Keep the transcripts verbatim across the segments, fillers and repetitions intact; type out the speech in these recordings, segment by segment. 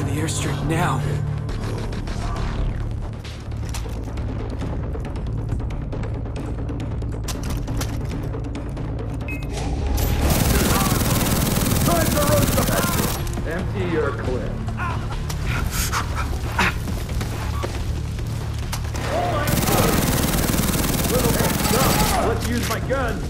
to the airstrip now. Time to roast the head. Empty your clip. Little stuff. Let's use my gun.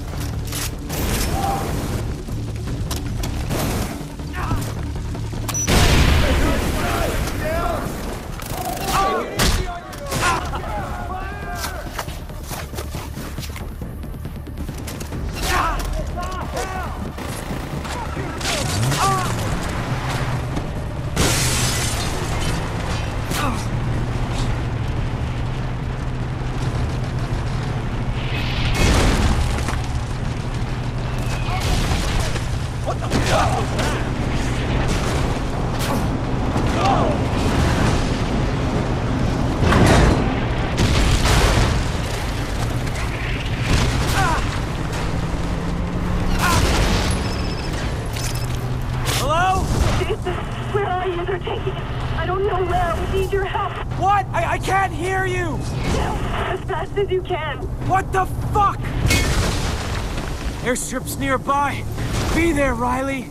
You can. What the fuck? Airstrip's nearby. Be there, Riley.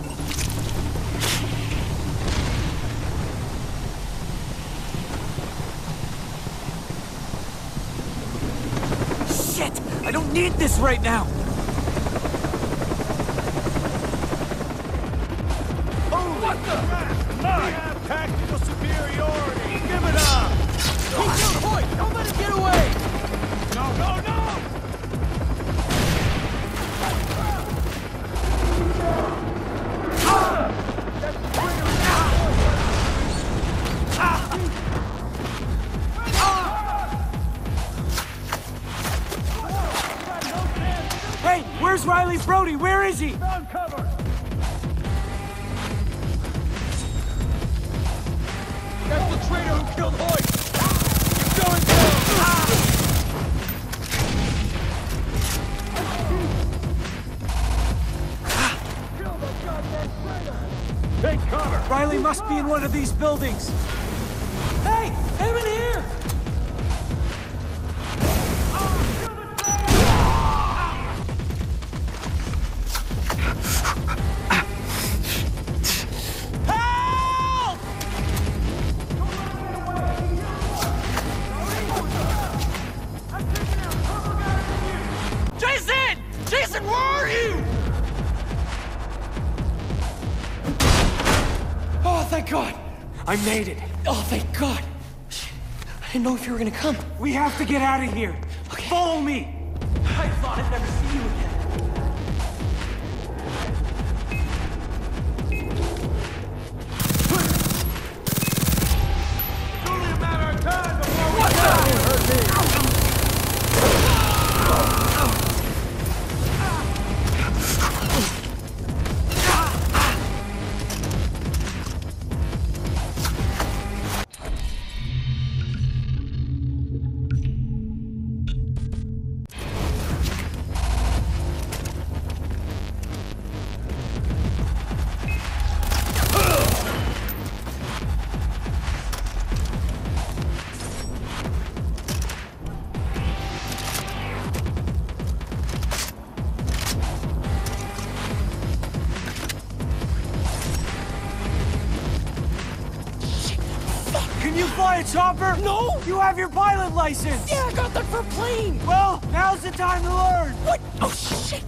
Shit! I don't need this right now. Holy what the? We have tactical superiority. Give it up. He killed Hoyt. Don't let him get away. No, no, no! Hey, where's Riley Brody? Where is he? On cover! That's the traitor who killed Hoyt! Keep going down! Take cover! Riley must be in one of these buildings. Hey, I'm in here! Help! Jason! Jason, where are you? Oh, thank God! I made it. Oh, thank God. I didn't know if you were gonna come. We have to get out of here. Okay. Follow me. I thought I'd never see you again. It's only a matter of time before we hurt me. Can you fly a chopper? No! You have your pilot license! Yeah, I got that for a plane! Well, now's the time to learn! What? Oh, shit!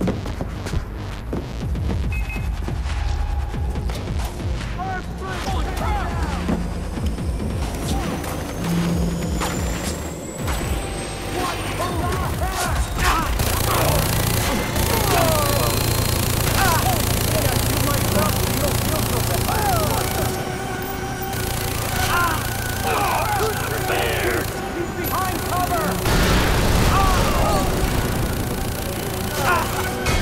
Holy crap! Behind cover!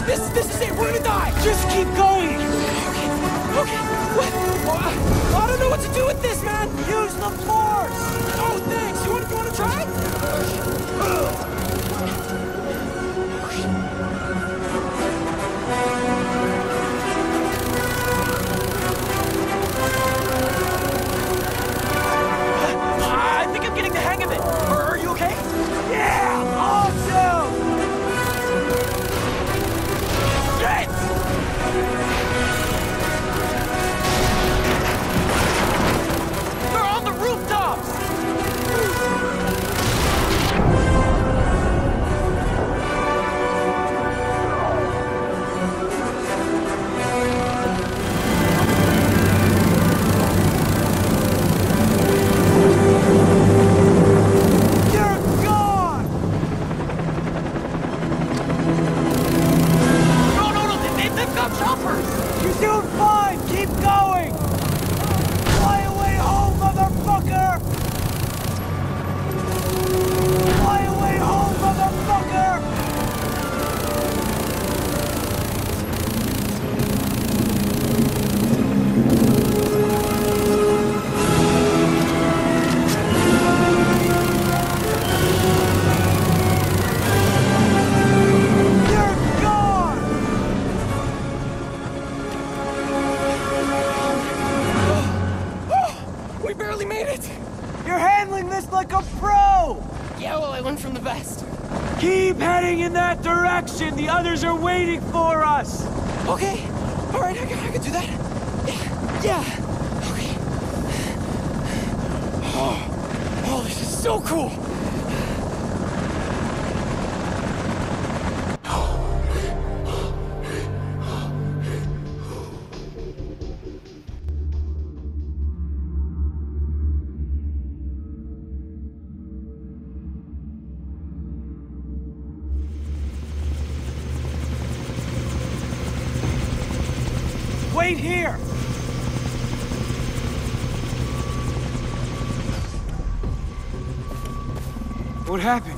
This, this is it. We're gonna die. Just keep going! Okay, okay. What? Oh, I don't know what to do with this, man. Use the force! Oh, thanks. You want, you want to try? I think I'm getting the hang of it. Are, are you okay? Yeah! Awesome! Shit! They're on the rooftops! You're gone! No, no, no, they, they, they've got choppers! You're doing fine! Keep going! Fly away home, motherfucker! Fly away home, motherfucker! You're gone! We barely made it! You're handling this like a pro! Yeah, well, I learned from the best. Keep heading in that direction! The others are waiting for us! Okay, all right, I can, I can do that. Yeah, yeah. Okay. Oh, oh, this is so cool. Wait here! What happened?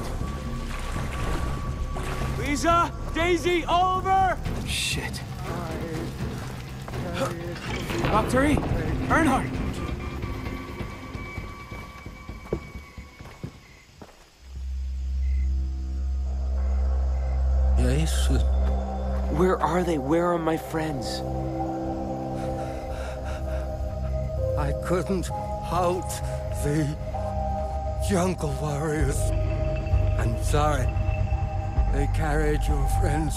Lisa? Daisy, over! Shit. Doctor E! Earnhardt! Yes. Where are they? Where are my friends? I couldn't halt the jungle warriors. I'm sorry. They carried your friends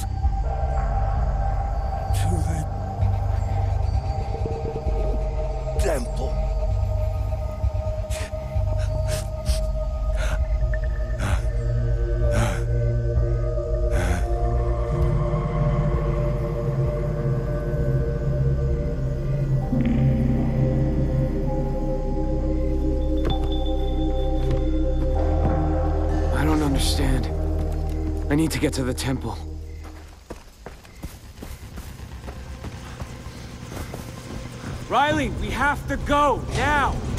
to the temple. I don't understand. I need to get to the temple. Riley, we have to go, now!